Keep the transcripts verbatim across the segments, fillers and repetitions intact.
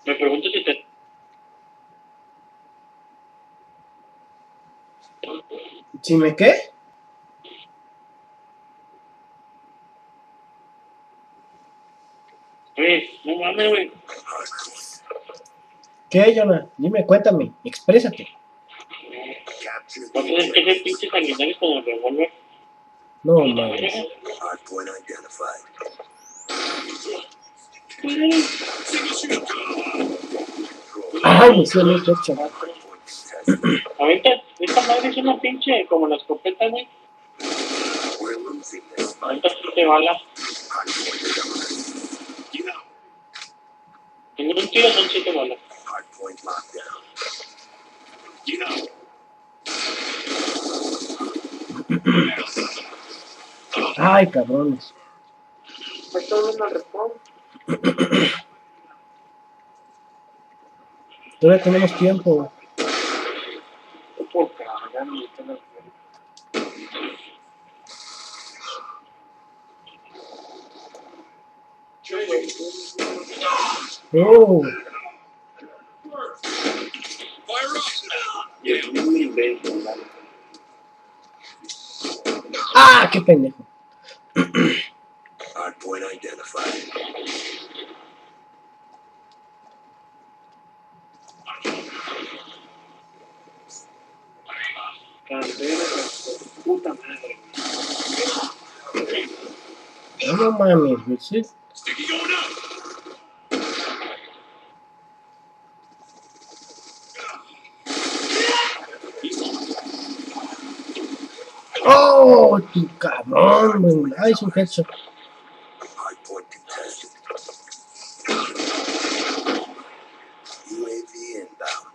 Me pregunto si te... ¿Si me qué? Güey, no mames, güey. ¿Qué, Jonah? Dime, cuéntame, exprésate. ¿No tienes que ser pinche sanguinario con el revólver? No mames. Hardpoint identified. Ay, me hicieron un headshot. Ahorita, esta madre es una pinche, como la escopeta, güey. We're losing this fight. Ahorita siete balas. Hardpoint identified. En un tiro son siete balas. Hardpoint locked down. Ay, cabrones. Pues todo no responde. Todavía tenemos tiempo. Por cagar, no está la... Oh. Y es un invento, ¿vale? Ah, qué pendejo. Hardpoint identified. Candela, puta madre. No, no mames, güey. Sí. Oh, tu cabrón, güey. Ay, es un headshot. Hardpoint contested. U A V inbound.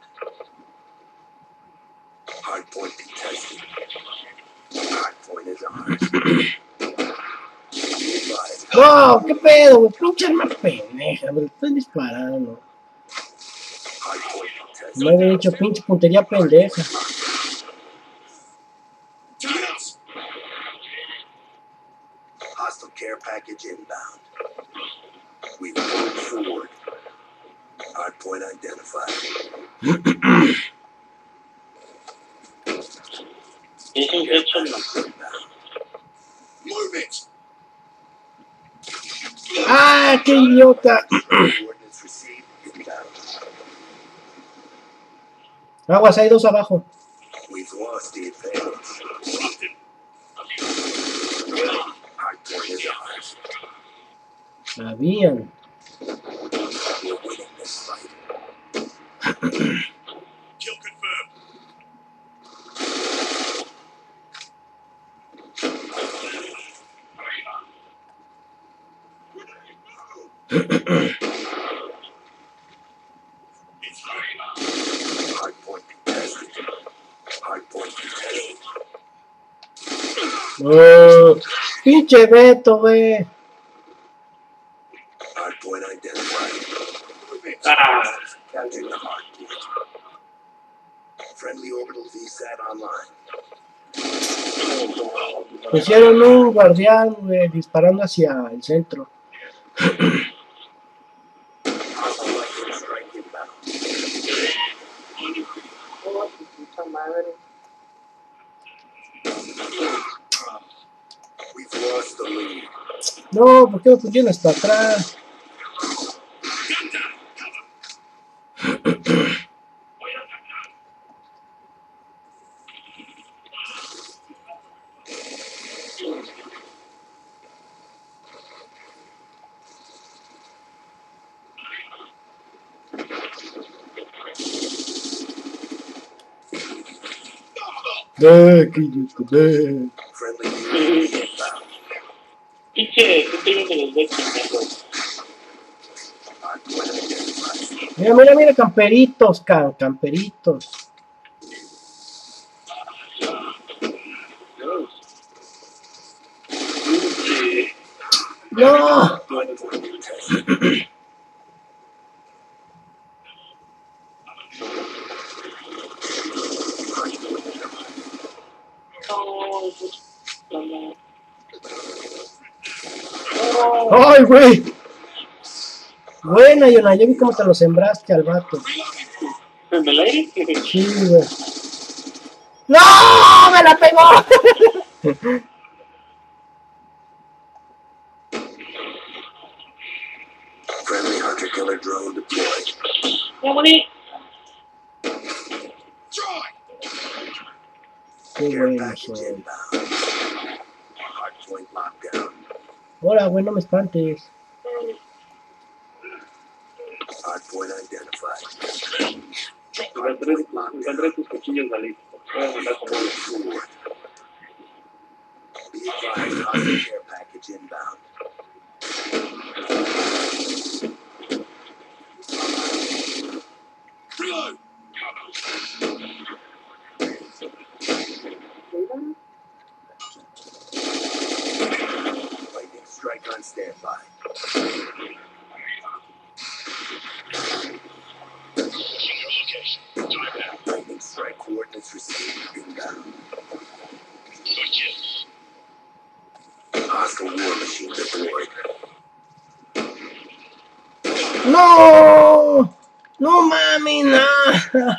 Hardpoint contested. Hardpoint is ours. Wow, qué pedo, güey. Pinche arma pendeja, güey. Estoy disparando. Hardpoint contested. Me había dicho pinche puntería pendeja. Hostile care package inbound. We've moved forward. Hardpoint identified. Es un Care hecho, no. package inbound. Move it. Ah, qué idiota. Coordinates received inbound. Aguas, hay dos abajo. We've lost the advantage. Hardpoint is ours. Sabían. We're winning this fight. Kill confirmed. Hardpoint contested. Hardpoint contested. Oh, pinche Beto, güey. Hardpoint identified. Ah, Capturing the hardpoint. Friendly orbital V SAT online. Pusieron un guardián, güey, disparando hacia el centro. Hostile lightning strike inbound. oh, su puta madre. We've lost the lead. No, ¿por qué me pusieron hasta atrás? De, qué idiota, de. Friendly U A V inbound. Pinche, ¿qué te digo que los ve chingando? Hardpoint identified. Mira, mira, mira, camperitos, ca- camperitos. No. Hardpoint contested. No, puta madre. Ay, güey. Güey. buena, Yona. Yo vi cómo te lo sembraste al vato. ¿En el aire? Sí, güey. ¡No! ¡Me la pegó! Friendly hunter killer drone deployed. ¡Ya morí! Qué Care bueno package soy. inbound. Hardpoint lockdown. Hola, güey, no me espantes. Hardpoint identified. Encontré, encontré tus cuchillos, Dalí. Voy a mandar como un Forward. Be advised, hostile care package inbound. Reload. Lightning strike on standby. Lightning strike coordinates received inbound. Hostile war machine deployed. ¡No! ¡No mami, nada!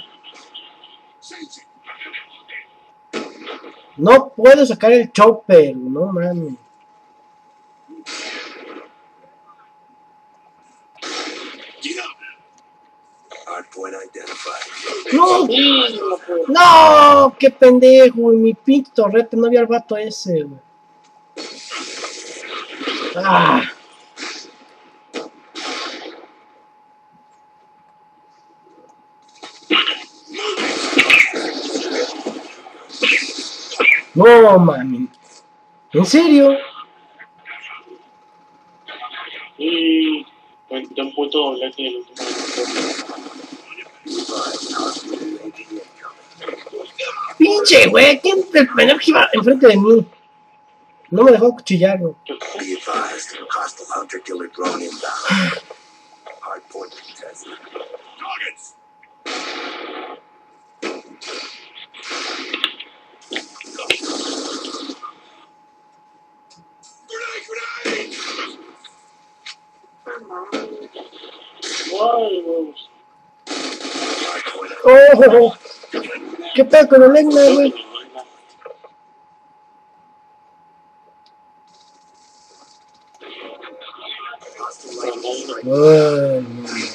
No puedo sacar el chopper, no mames. Hardpoint identified. ¡No! Sí, no puedo. ¡No! ¡Qué pendejo! En mi pinche torrete no había el vato ese, güey. ¡Ah! No, mami. ¿En serio? Y pues, de un punto doblete y el último. Be advised, hostile U A V incoming. Pinche, güey. ¿Quién el pendejo que iba enfrente de mí? No me dejó cuchillarlo. Be advised, hostile hunter killer drone inbound. Hardpoint contested. Targets. Grenade! Grenade! ¡Ay, huevos! Hardpoint ¡Oh! ¿Qué pedo con el Egna, güey? hostile lightning strike. Ay, no, no.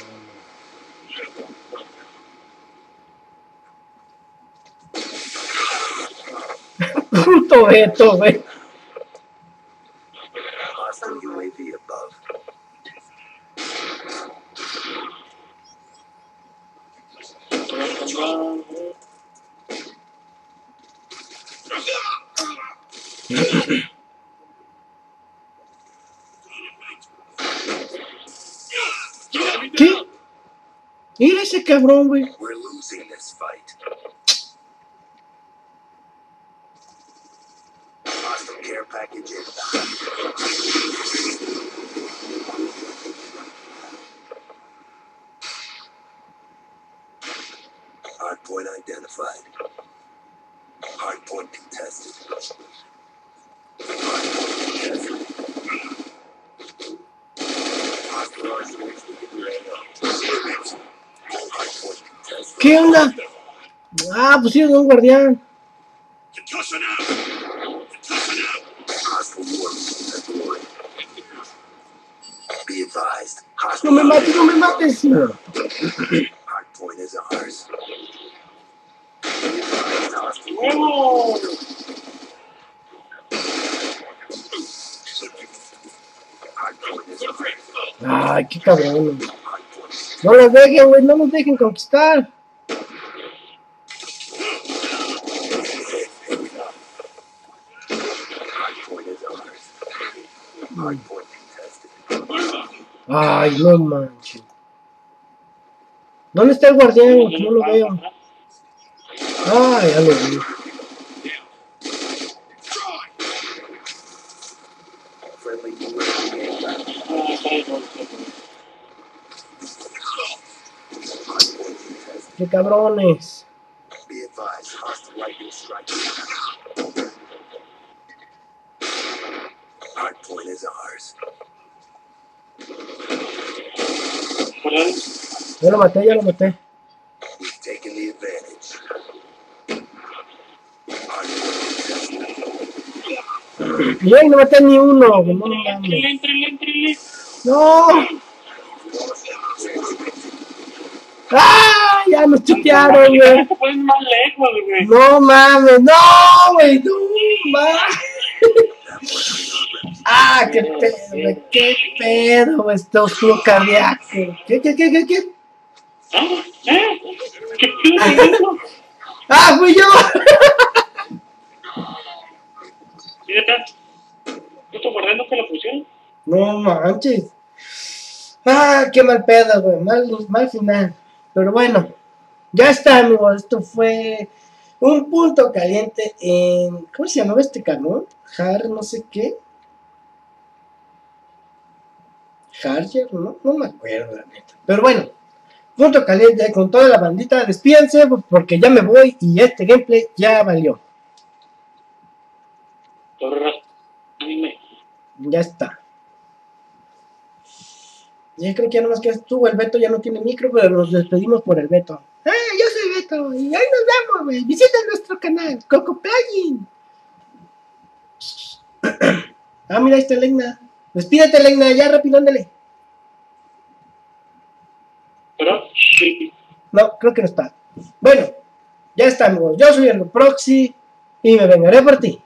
Puto Beto, güey. Hostile U A V above. ¿Qué? Mira ese cabrón, güey. We're losing this fight. Hostile care package inbound. Hardpoint identified. Hardpoint contested. Hardpoint contested. Hostile R C X beginning. Hardpoint contested. ¿Qué onda? Ah, pusieron un guardián. Hostile war machine deployed. Be advised. No Hostile me mates, no me mates. No. hardpoint is ours. Be advised. Hostile ¡Huevos! hardpoint is ours. Ay, qué cabrón. Hardpoint. No los dejen, güey, no los dejen conquistar. Hardpoint is ours. Hardpoint contested. Ay, no manches. ¿Dónde está el guardián? güey? Que no lo veo. Ah, ya lo vi. Friendly U A V inbound. Ah, está ahí, güey. Hardpoint contested. Qué cabrones. Be advised. Hostile lightning strike. Hardpoint is ours. ¿Verdad? Ya lo maté, ya lo maté. We've taken the advantage. Bien, no maté ni uno, güey, no Entrale, mames. entrale, entrale. ¡No! ¡Ah! Ya nos chutearon, güey. Se ponen más lejos, güey. No mames, no, güey, no mames. Ah, qué pedo, güey, qué pedo, güey, esto estuvo cardíaco. ¿Qué, qué, qué, qué, qué? ¿Ah? ¿Eh? ¿Qué pedo con eso? ¡Ah, fui yo! Fíjate, ¿no te guardando que la pusieron? No manches. Ah, qué mal pedo, güey, mal, mal final. Pero bueno, ya está, amigos, esto fue un punto caliente en... ¿Cómo se llamaba este cabrón? Har, no sé qué. Harger, ¿no? No me acuerdo, la neta. Pero bueno, punto caliente con toda la bandita. Despídense porque ya me voy y este gameplay ya valió. Torras, dime. Ya está. Ya creo que ya nomás quedas tú, el Beto ya no tiene micro, pero nos despedimos por el Beto. ¡Ah, yo soy Beto! Y ahí nos vemos, güey. Visita nuestro canal, Coco Playing. Ah, mira, ahí está Legna. Despídete, Legna, ya rápido, ándale. Pero, sí. No, creo que no está. Bueno, ya está, amigos. Yo soy el Proxy y me vengaré por ti.